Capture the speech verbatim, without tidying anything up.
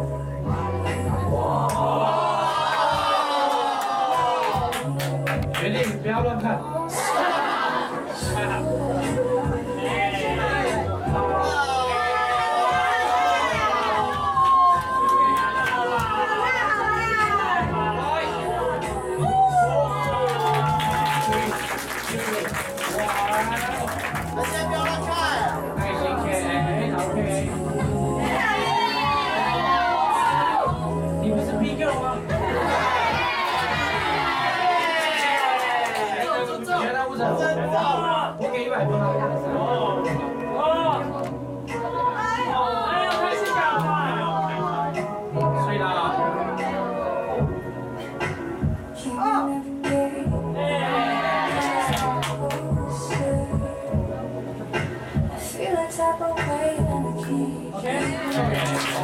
决定不要乱看。 大家不要乱看。 耐心 ，OK，OK。你们是 P Q 吗？ 原来不是，我给一百分啊！哦哦哎呀，太性感了！睡啦！OK。